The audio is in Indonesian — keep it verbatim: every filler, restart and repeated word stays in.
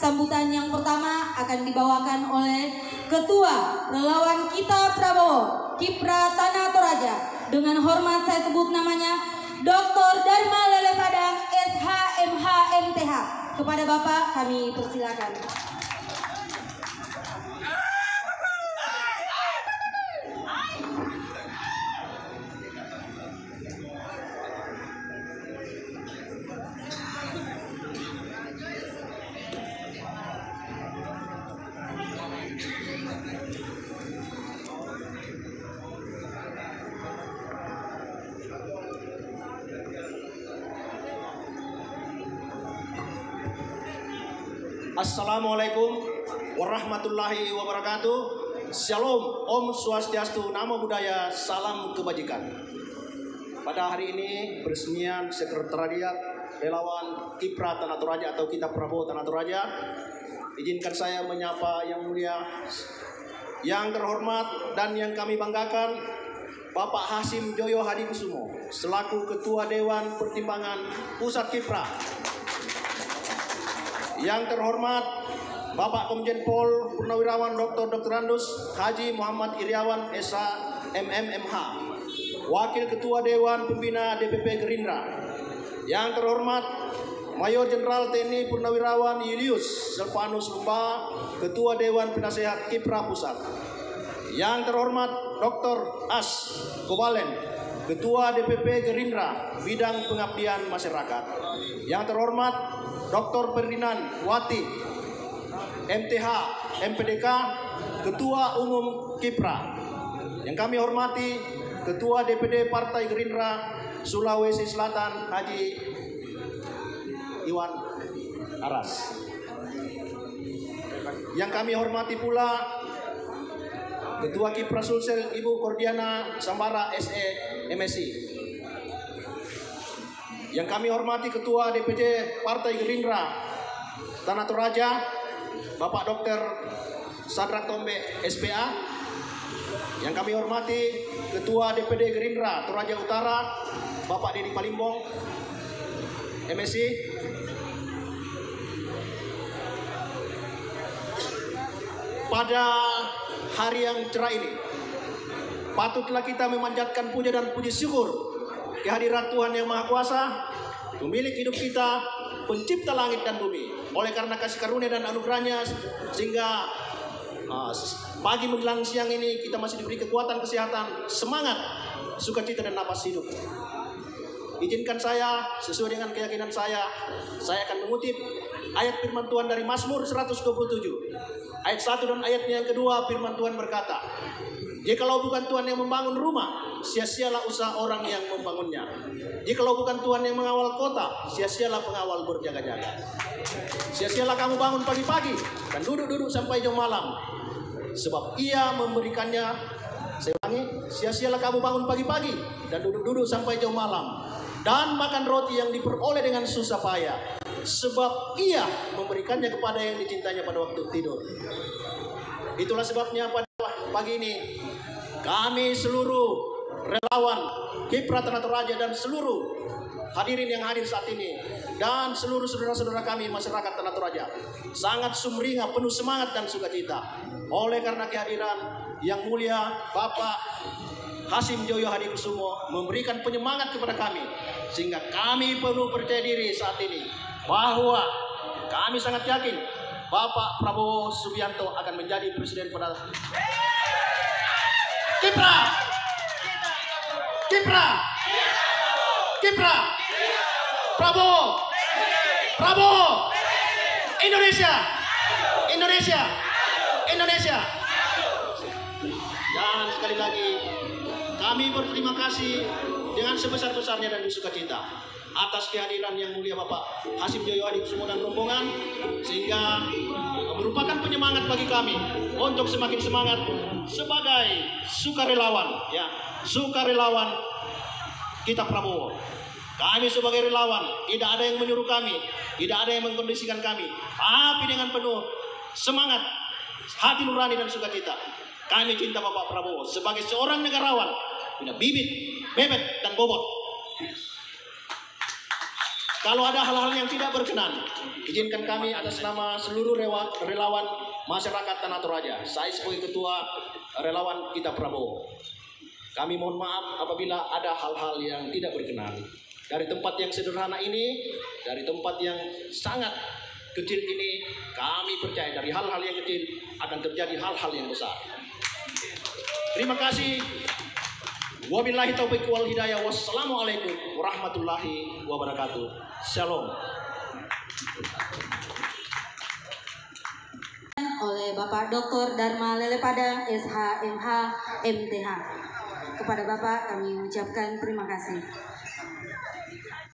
sambutan yang pertama akan dibawakan oleh Ketua Relawan Kita Prabowo, Kipra Tanah Toraja. Dengan hormat saya sebut namanya Doktor Dharma Lele Padang, S H M H M T H. Kepada Bapak kami persilakan. Assalamualaikum warahmatullahi wabarakatuh. Shalom, Om Swastiastu, Namo Buddhaya, salam kebajikan. Pada hari ini peresmian Sekretariat Relawan Kipra Tanah Toraja atau Kita Prabowo Tanah Toraja. Izinkan saya menyapa yang mulia, yang terhormat dan yang kami banggakan, Bapak Hasim Joyo Hadikusumo selaku Ketua Dewan Pertimbangan Pusat Kipra. Yang terhormat Bapak Komjen Pol Purnawirawan Doktor Doktor Andus Haji Muhammad Iriawan S H M M M H, Wakil Ketua Dewan Pembina D P P Gerindra. Yang terhormat Mayor Jenderal T N I Purnawirawan Julius Silvanus Lumba, Ketua Dewan Penasehat Kipra Pusat. Yang terhormat Doktor As Kobalen, Ketua D P P Gerindra Bidang Pengabdian Masyarakat. Yang terhormat Doktor Ferdinand Wati, M T H M P D K, Ketua Umum Kipra. Yang kami hormati Ketua D P D Partai Gerindra Sulawesi Selatan Haji Iwan Aras. Yang kami hormati pula Ketua Kipra Sulsel Ibu Kordiana Sambara S E M S I. Yang kami hormati Ketua D P J Partai Gerindra Tanah Toraja Bapak Dokter Sadrak Tombe S P A. Yang kami hormati Ketua D P D Gerindra Toraja Utara Bapak Dedi Palimbong M S I. Pada hari yang cerah ini patutlah kita memanjatkan puja dan puji syukur kehadirat Tuhan Yang Maha Kuasa, pemilik hidup kita, pencipta langit dan bumi. Oleh karena kasih karunia dan anugerahnya, sehingga uh, pagi menjelang siang ini kita masih diberi kekuatan, kesehatan, semangat, sukacita dan napas hidup. Izinkan saya, sesuai dengan keyakinan saya, saya akan mengutip ayat firman Tuhan dari Mazmur seratus dua puluh tujuh. Ayat satu dan ayatnya yang kedua, firman Tuhan berkata, jikalau bukan Tuhan yang membangun rumah, sia-sialah usaha orang yang membangunnya. Jikalau bukan Tuhan yang mengawal kota, sia-sialah pengawal berjaga-jaga. Sia-sialah kamu bangun pagi-pagi dan duduk-duduk sampai jam malam, sebab Ia memberikannya. Saya ulangi, sia-sialah kamu bangun pagi-pagi dan duduk-duduk sampai jam malam, dan makan roti yang diperoleh dengan susah payah, sebab Ia memberikannya kepada yang dicintanya pada waktu tidur. Itulah sebabnya pada pagi ini kami seluruh relawan Kipra Tanah Toraja dan seluruh hadirin yang hadir saat ini dan seluruh saudara-saudara kami masyarakat Tanah Toraja sangat sumringah, penuh semangat dan sukacita oleh karena kehadiran yang mulia Bapak Hasim Joyo Hadikusumo memberikan penyemangat kepada kami, sehingga kami penuh percaya diri saat ini bahwa kami sangat yakin Bapak Prabowo Subianto akan menjadi presiden pada Kipra, Kipra, Kipra, Prabowo, Prabowo, Indonesia, Indonesia, Indonesia. Dan sekali lagi kami berterima kasih dengan sebesar-besarnya dan sukacita atas kehadiran yang mulia Bapak Hasim Joyo Hadikusumo dan rombongan, sehingga merupakan penyemangat bagi kami untuk semakin semangat sebagai sukarelawan, ya, sukarelawan Kita Prabowo. Kami sebagai relawan tidak ada yang menyuruh kami, tidak ada yang mengkondisikan kami, tapi dengan penuh semangat, hati nurani dan sukacita kami cinta Bapak Prabowo sebagai seorang negarawan, punya bibit, bebet dan bobot. Kalau ada hal-hal yang tidak berkenan, izinkan kami atas nama seluruh rewa- relawan masyarakat Tanah Toraja, saya sebagai ketua relawan Kita Prabowo, kami mohon maaf apabila ada hal-hal yang tidak berkenan. Dari tempat yang sederhana ini, dari tempat yang sangat kecil ini, kami percaya dari hal-hal yang kecil akan terjadi hal-hal yang besar. Terima kasih. Wabillahi taufiq wal hidayah. Wassalamualaikum warahmatullahi wabarakatuh. Shalom. Oleh Bapak Doktor Dharma Lelepada, S H M H M T H. Kepada Bapak kami ucapkan terima kasih.